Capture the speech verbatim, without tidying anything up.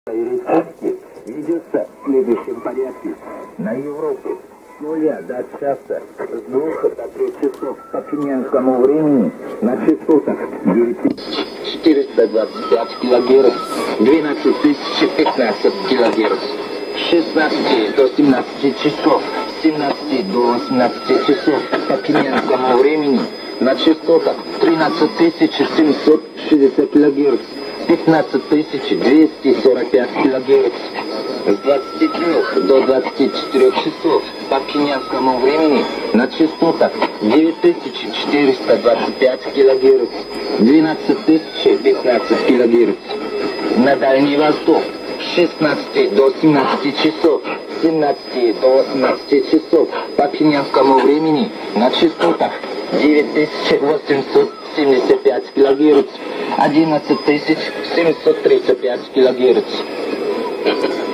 Рецепты ведется в следующем порядке. На Европу с нуля до часа, с двух до трех часов по кенийскому времени на частотах девять тысяч четыреста двадцать пять килогерц, двенадцать тысяч пятнадцать килогерц, с шестнадцати до семнадцати часов, с семнадцати до восемнадцати часов по кенийскому времени на частотах тринадцать тысяч семьсот шестьдесят килогерц, пятнадцать тысяч двести сорок пять килогерц, с двадцати трёх до двадцати четырёх часов по кенийскому времени на частотах девять тысяч четыреста двадцать пять килогерц, двенадцать тысяч пятнадцать килогерц. На Дальний Восток с шестнадцати до семнадцати часов, с семнадцати до восемнадцати часов по кенийскому времени на частотах девять тысяч восемьсот семьдесят пять килогерц, одиннадцать тысяч семьсот тридцать пять килогерц.